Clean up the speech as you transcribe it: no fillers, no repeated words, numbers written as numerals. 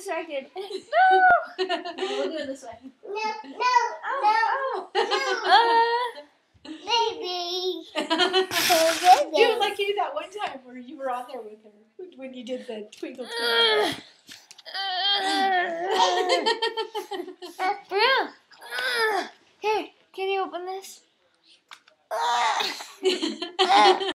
distracted. No! We'll do it this way. No. Baby. Do it like you did that one time where you were on there with her when you did the twinkle twinkle. Bro, here, can you open this?